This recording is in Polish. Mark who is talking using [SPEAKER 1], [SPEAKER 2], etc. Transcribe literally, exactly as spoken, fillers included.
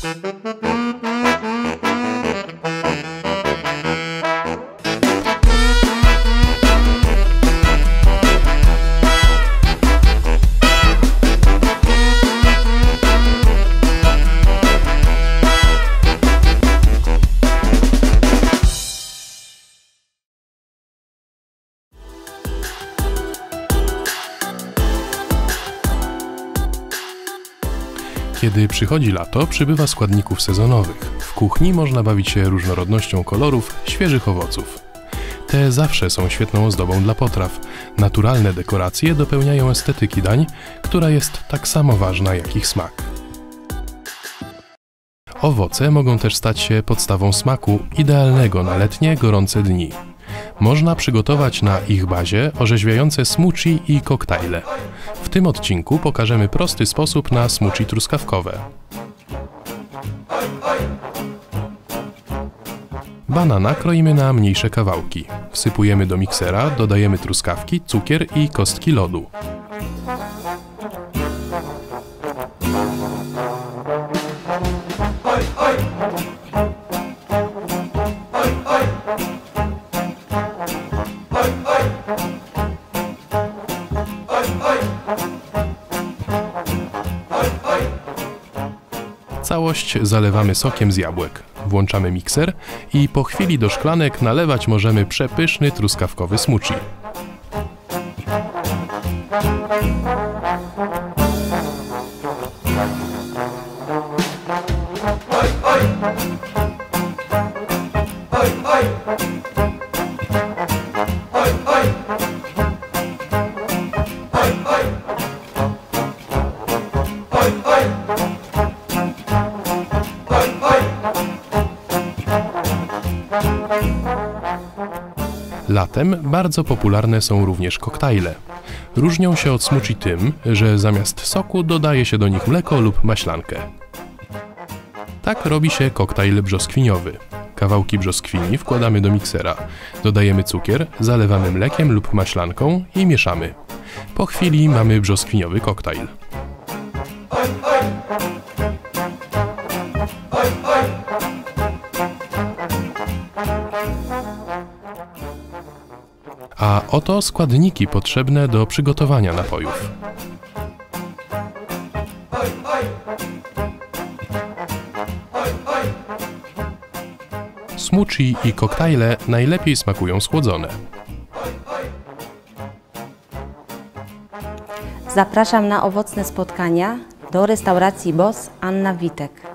[SPEAKER 1] Kiedy przychodzi lato, przybywa składników sezonowych. W kuchni można bawić się różnorodnością kolorów świeżych owoców. Te zawsze są świetną ozdobą dla potraw. Naturalne dekoracje dopełniają estetyki dań, która jest tak samo ważna jak ich smak. Owoce mogą też stać się podstawą smaku idealnego na letnie, gorące dni. Można przygotować na ich bazie orzeźwiające smoothie i koktajle. W tym odcinku pokażemy prosty sposób na smoothie truskawkowe. Banana kroimy na mniejsze kawałki. Wsypujemy do miksera, dodajemy truskawki, cukier i kostki lodu. Całość zalewamy sokiem z jabłek. Włączamy mikser i po chwili do szklanek nalewać możemy przepyszny truskawkowy smoothie. Latem bardzo popularne są również koktajle. Różnią się od smoothie tym, że zamiast soku dodaje się do nich mleko lub maślankę. Tak robi się koktajl brzoskwiniowy. Kawałki brzoskwini wkładamy do miksera, dodajemy cukier, zalewamy mlekiem lub maślanką i mieszamy. Po chwili mamy brzoskwiniowy koktajl. A oto składniki potrzebne do przygotowania napojów. Smoothie i koktajle najlepiej smakują schłodzone.
[SPEAKER 2] Zapraszam na owocne spotkania do restauracji Boss Anna Witek.